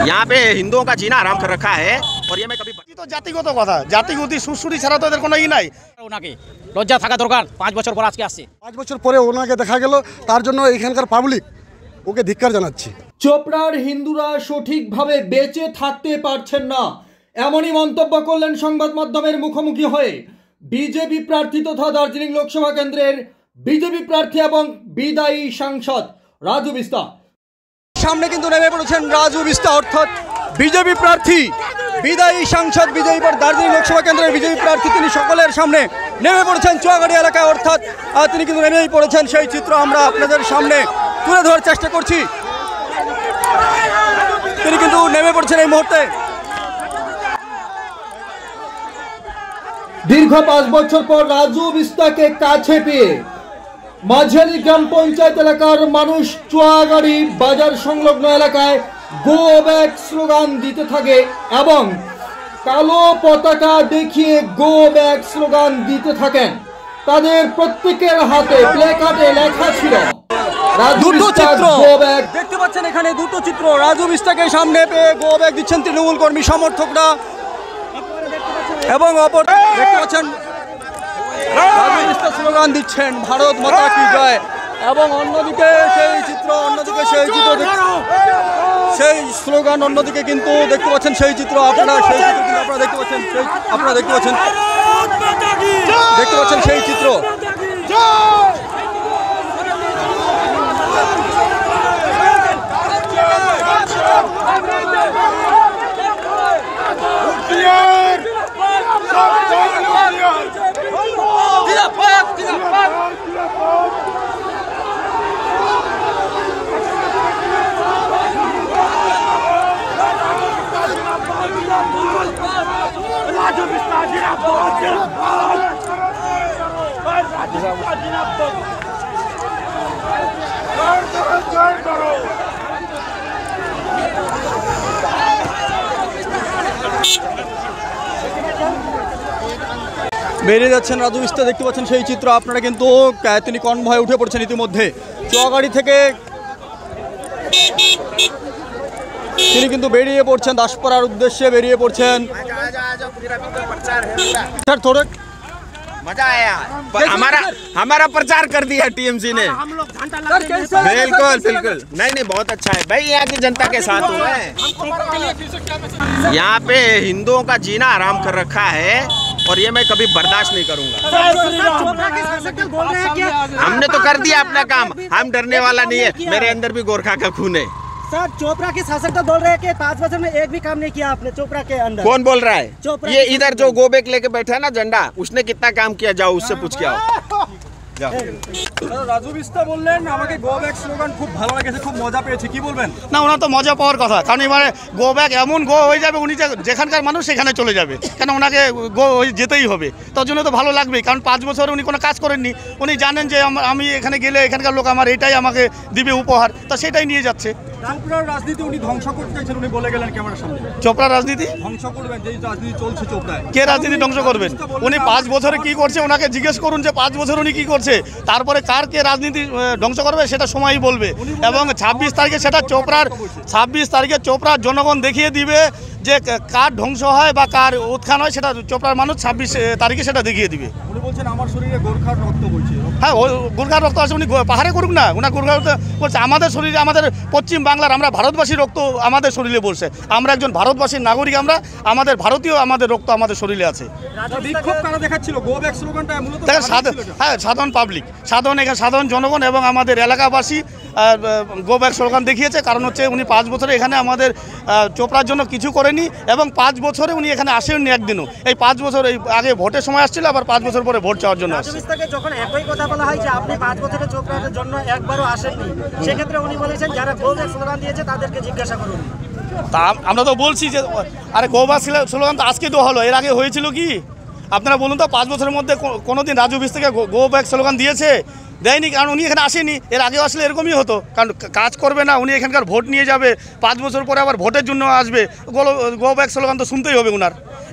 यहाँ पे हिंदुओं का जीना आराम कर रखा है और ये मैं कभी তো জাতিগত কথা, জাতিগত সুশ্রুতি ছাড়া তো এদের কোনো ই নাই। ওনাকে লজ্জা থাকা দরকার, 5 বছর পর আজকে আসছে। 5 বছর পরে ওনাকে দেখা গেল, তার জন্য এখানকার পাবলিক ওকে ধিক্কার জানাচ্ছে। চোপড়ার হিন্দুরা সঠিকভাবে বেঁচে থাকতে পারছেন না, এমনই মন্তব্য করলেন সংবাদ মাধ্যমের মুখোমুখি হয়ে বিজেপি প্রার্থী তথা দার্জিলিং লোকসভা কেন্দ্রের বিজেপি প্রার্থী এবং বিদায়ী সাংসদ রাজু বিস্তা। সামনে কিন্তু নেমে পড়েছেন রাজু বিস্তা, অর্থাৎ বিজেপি প্রার্থী, বিদায়ী সাংসদ, বিজেপি দার্জিলিং লোকসভা কেন্দ্রের বিজেপি প্রার্থী। তিনি সকলের সামনে নেমে পড়েছেন চুয়াগাড়ি এলাকায়, অর্থাৎ তিনি কিন্তু নেমেই পড়েছেন। সেই চিত্র আমরা আপনাদের সামনে তুলে ধরার চেষ্টা করছি। তিনি কিন্তু নেমে পড়ছেন এই মুহূর্তে। দীর্ঘ 5 বছর পর রাজু বিস্তাকে কাছে পেয়ে মাঝারি গ্রাম পঞ্চায়েত এলাকার মানুষ চুয়াগাড়ি বাজার সংলগ্ন এলাকায় গো ব্যাক স্লোগান দিতে থাকে এবং কালো পতাকা দেখিয়ে গো ব্যাক স্লোগান দিতে থাকেন। তাদের প্রত্যেকের হাতে প্লেকার্ডে লেখা ছিল দুটো চিত্র। দেখতে পাচ্ছেন এখানে দুটো চিত্র, রাজু বিস্তাকে সামনে পেয়ে গো ব্যাক দিচ্ছেন তৃণমূল কর্মী সমর্থকরা এবং অপর দেখতে পাচ্ছেন রাজু বিস্তা স্লোগান দিচ্ছেন ভারত মাতা কি জয়, এবং অন্যদিকে সেই চিত্র, সেই স্লোগান, অন্যদিকে কিন্তু দেখতে পাচ্ছেন সেই চিত্র, আপনারা সেই চিত্র কিন্তু আপনারা দেখতে পাচ্ছেন, দেখতে পাচ্ছেন সেই চিত্র। বেরিয়ে যাচ্ছেন রাজু বিস্তা, দেখতে পাচ্ছেন সেই চিত্র আপনারা কিন্তু। তিনি কনভয়ে উঠে পড়ছেন ইতিমধ্যে চুয়াগাড়ি থেকে, তিনি কিন্তু বেরিয়ে পড়ছেন দাসপাড়ার উদ্দেশ্যে বেরিয়ে পড়ছেন। স্যার थोड़े मजा आया, हमारा प्रचार कर दिया टीएमसी ने। बिल्कुल बिल्कुल, नहीं बहुत अच्छा है भाई, यहाँ की जनता के साथ हुआ है। यहाँ पे हिंदुओं का जीना आराम कर रखा है और ये मैं कभी बर्दाश्त नहीं करूंगा। हमने तो कर दिया अपना काम, हम डरने वाला नहीं है, मेरे अंदर भी गोरखा का खून है। सर चोपड़ा के शासक तो बोल रहे हैं कि 5 बছর में एक भी काम नहीं किया आपने चोपड़ा के अंदर। कौन बोल रहा है? ये इधर जो गोबैक लेके बैठा है ना झंडा, उसने कितना काम किया, जाओ उससे पूछ के आओ। রাজু বিস্তা বললেন আমাকে গো ব্যাক স্লোগান খুব ভালো লেগেছে, খুব মজা পেয়েছি, কি বলবেন? না, ওনার তো মজা পাওয়ার কথা, কারণ এবারে গো ব্যাক এমন গো হয়ে যাবে, উনি যেখানকার মানুষ সেখানে চলে যাবে, কেন ওনাকে গো হয়ে যেতেই হবে। তার জন্য তো ভালো লাগবেই, কারণ 5 বছর উনি কোনো কাজ করেননি। উনি জানেন যে আমি এখানে গেলে এখানকার লোক আমার এটাই আমাকে দিবে উপহার, তা সেটাই নিয়ে যাচ্ছে। চোপড়ার রাজনীতি উনি ধ্বংস করতে চাইছেন, উনি বলে গেলেন ক্যামেরার সামনে। চোপড়ার রাজনীতি ধ্বংস করবেন, যে রাজনীতি চলছে চোপড়ায়। কে রাজনীতি ধ্বংস করবেন? উনি 5 বছরে কি করছে ওনাকে জিজ্ঞেস করুন যে 5 বছর উনি কি করছে, তারপরে কার কে রাজনীতি ধ্বংস করবে সেটা সময়ই বলবে। এবং 26 তারিখে সেটা চোপড়ার জনগণ দেখিয়ে দিবে যে কার ধ্বংস হয় বা কার উত্থান হয়, সেটা চোপড়ার মানুষ 26 তারিখে সেটা দেখিয়ে দিবে। উনি বলছেন আমার শরীরে গোর্খার রক্ত বলছে। হ্যাঁ, গোর্খার রক্ত আছে, উনি পাহাড়ে করুক না, ওনার গোর্খার রক্ত বলছে। আমাদের শরীরে, আমাদের পশ্চিম বাংলার, আমরা ভারতবাসীর রক্ত আমাদের শরীরে বলছে। আমরা একজন ভারতবাসীর নাগরিক, আমাদের ভারতীয়, আমাদের রক্ত আমাদের শরীরে আছে। বিক্ষোভ কারা দেখাচ্ছিল? গো ব্যাক স্লোগানটা মূলত সাধারণ পাবলিক, সাধারণ জনগণ এবং আমাদের এলাকাবাসী গো ব্যাক স্লোগান দেখিয়েছে। কারণ হচ্ছে উনি 5 বছরে এখানে আমাদের চোপড়ার জন্য কিছু করেনি এবং 5 বছরে উনি এখানে আসেননি একদিনও। এই 5 বছর, এই আগে ভোটের সময় আসছিল, আবার 5 বছর পরে ভোট চাওয়ার জন্য আসছে। যখন একই কথা বলা হয় যে আপনি 5 বছরে চোপড়ার জন্য একবারও আসেননি, সেক্ষেত্রে উনি বলেছেন যারা গো ব্যাক স্লোগান দিয়েছে তাদেরকে জিজ্ঞাসা করুন। তা আমরা তো বলছি যে আরে গো ব্যাক স্লোগান তো আজকে তো হলো, এর আগে হয়েছিল কি? আপনারা বলুন তো, 5 বছরের মধ্যে কোনোদিন রাজু বিস্তাকে গো ব্যাক স্লোগান দিয়েছে? দেয়নি, কারণ উনি এখানে আসেনি। এর আগেও আসলে এরকমই হতো, কারণ কাজ করবে না, উনি এখানকার ভোট নিয়ে যাবে, 5 বছর পরে আবার ভোটের জন্য আসবে, গো ব্যাক স্লোগান তো শুনতেই হবে উনার।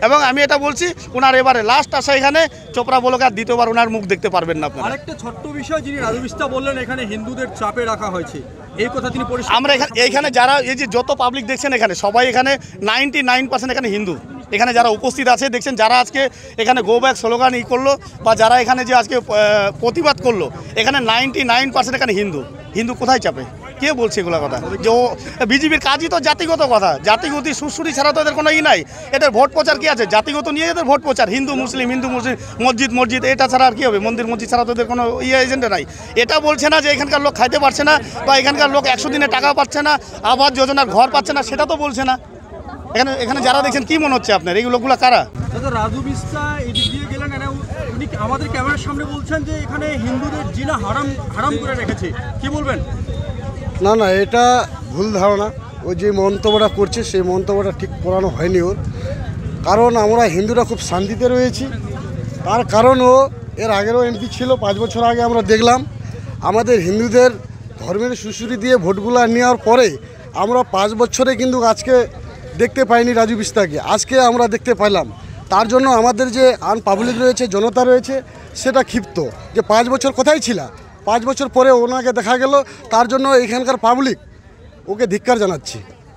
এবং আমি এটা বলছি ওনার এবারে লাস্ট আসা এখানে চোপড়া ব্লকে আর দ্বিতীয়বার ওনার মুখ দেখতে পারবেন না আপনারা। আরেকটা ছোট্ট বিষয়, যিনি রাজু বিস্তা বললেন এখানে হিন্দুদের চাপে রাখা হয়েছে, এই কথা তিনি পরিষ্কার। আমরা এখানে যারা এই যে যত পাবলিক দেখছেন এখানে সবাই এখানে 99% এখানে হিন্দু। এখানে যারা উপস্থিত আছে দেখছেন, যারা আজকে এখানে গো ব্যাক স্লোগান করলো বা যারা এখানে যে আজকে প্রতিবাদ করলো, এখানে 99% এখানে হিন্দু। হিন্দু কোথায় চাপে? কে বলছে এগুলো কথা? যে ও বিজেপির কাজই তো জাতিগত কথা, জাতিগত সুশ্রুতি ছাড়া তো এদের কোনো নাই। এদের ভোট প্রচার কি আছে? জাতিগত নিয়ে এদের ভোট প্রচার, হিন্দু মুসলিম মসজিদ এটা ছাড়া আর কি হবে? মন্দির মসজিদ ছাড়া তো এদের কোনো এজেন্ডা নাই। এটা বলছে না যে এখানকার লোক খাইতে পারছে না বা এখানকার লোক 100 দিনে টাকা পাচ্ছে না, আবাস যোজনার ঘর পাচ্ছে না, সেটা তো বলছে না। এখানে যারা দেখছেন কি মনে হচ্ছে আপনার এই লোকগুলো কারা? দাদা রাজু বিস্তা এদিক দিয়ে গেলেন, উনি আমাদের ক্যামেরার সামনে বলছেন যে এখানে হিন্দুদের জিনা হারাম করে রেখেছে, কি বলবেন? না এটা ভুল ধারণা। ওই যে মন্তব্যটা করছে সেই মন্তব্যটা ঠিক করানো হয়নি ওর। কারণ আমরা হিন্দুরা খুব শান্তিতে রয়েছি। তার কারণ ও এর আগেরও এমপি ছিল, 5 বছর আগে আমরা দেখলাম আমাদের হিন্দুদের ধর্মের সুশ্রুতি দিয়ে ভোটগুলো নেওয়ার পরে আমরা 5 বছরে কিন্তু আজকে দেখতে পাইনি রাজু বিস্তাকে, আজকে আমরা দেখতে পাইলাম। তার জন্য আমাদের যে পাবলিক রয়েছে, জনতা রয়েছে, সেটা ক্ষিপ্ত যে 5 বছর কোথায় ছিল। 5 বছর পরে ওনাকে দেখা গেল, তার জন্য এখানকার পাবলিক ওকে ধিক্কার জানাচ্ছি।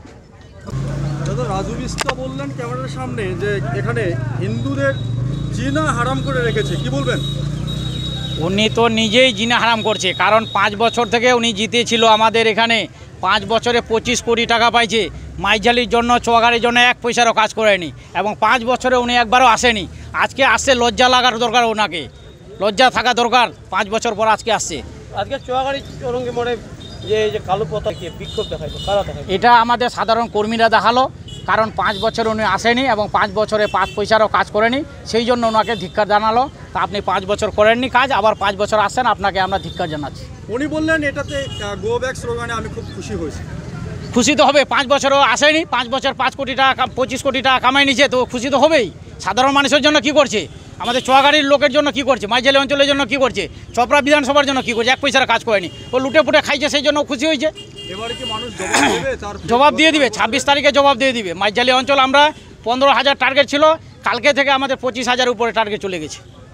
দাদা রাজু বিস্তা বললেন ক্যামেরার সামনে যে এখানে হিন্দুদের জিনা হারাম করে রেখেছে, কি বলবেন? উনি তো নিজেই জিনা হারাম করছে, কারণ 5 বছর থেকে উনি জিতেছিল আমাদের এখানে। 5 বছরে 25 কোটি টাকা পাইছে। মাইঝালির জন্য, চুয়াগাড়ির জন্য 1 পয়সারও কাজ করেনি এবং 5 বছরে উনি একবারও আসেনি। আজকে আসছে, লজ্জা লাগার দরকার, ওনাকে লজ্জা থাকা দরকার। 5 বছর পর আজকে আসছে। আজকে চুয়াগাড়ি চৌরঙ্গি মোড়ে যে কালো পতাকা বিক্ষোভ দেখাইলো, কারা দেখাইলো? এটা আমাদের সাধারণ কর্মীরা দেখালো, কারণ 5 বছর উনি আসেনি এবং 5 বছরে 5 পয়সারও কাজ করেনি, সেই জন্য ওনাকে ধিক্কার জানালো। তা আপনি 5 বছর করেননি কাজ, আবার 5 বছর আসছেন, আপনাকে আমরা ধিক্কার জানাচ্ছি। উনি বললেন এটাতে গো ব্যাক স্লোগানে আমি খুব খুশি হয়েছি। খুশি তো হবে, 5 বছরও আসেনি, 5 বছর 5 কোটি টাকা 25 কোটি টাকা কামাই নিচ্ছে, তো খুশি তো হবেই। সাধারণ মানুষের জন্য কি করছে, আমাদের চুয়াগাড়ির লোকের জন্য কি করছে, মাইঝালি অঞ্চলের জন্য কি করছে, চপড়া বিধানসভার জন্য কি করছে, 1 পয়সার কাজ করেনি, ও লুটে পুটে খাইছে, সেই জন্য খুশি হয়েছে। এবারে কি মানুষ জবাব দেবে? জবাব দিয়ে দিবে, 26 তারিখে জবাব দিয়ে দিবে। মাইঝালি অঞ্চল আমরা 15,000 টার্গেট ছিল, কালকে থেকে আমাদের 25,000 উপরে টার্গেট চলে গেছে।